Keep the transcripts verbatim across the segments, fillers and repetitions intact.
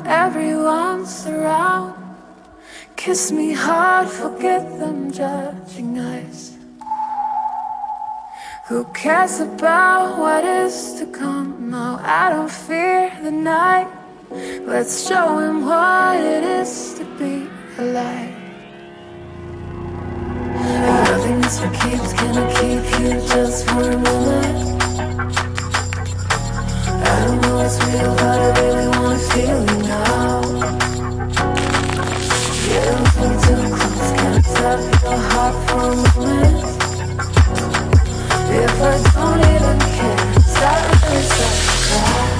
everyone's around. Kiss me hard, forget them judging eyes. Who cares about what is to come? No, I don't fear the night. Let's show him what it is to be alive. Nothing is for keeps, can I keep you just for a moment? I don't know what's real, but I really wanna feel you now. Yeah, don't take me too close, can I tap your heart for a moment? If I don't even care, is that really satisfied?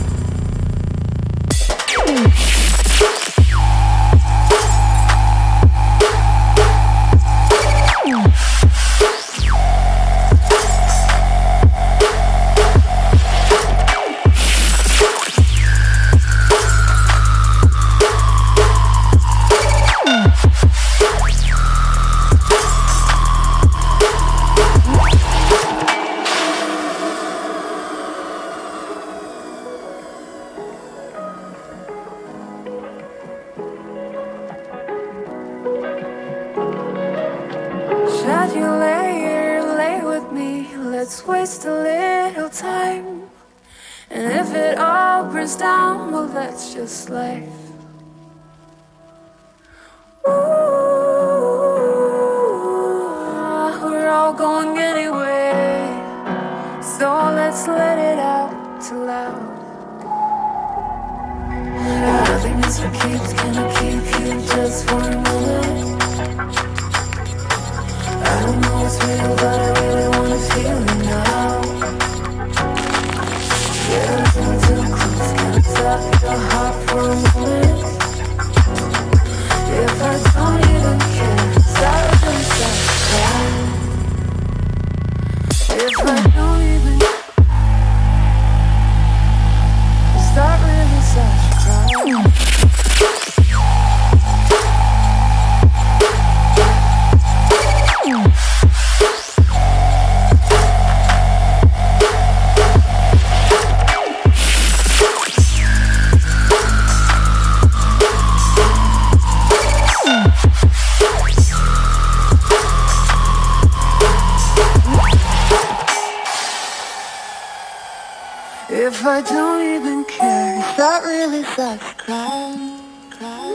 Should you lay here, lay with me? Let's waste a little time. And if it all burns down, well, that's just life. Ooh, we're all going anyway, so let's let it out too loud. Nothing is for keeps, can I keep you just for a moment? I don't know what's real, but I really wanna feel it now. Yeah, don't take me too close, can I tap your heart for a moment? If I don't even care, is that really satisfied? If I don't even, is that really satisfied? If I don't even care, is that really satisfied?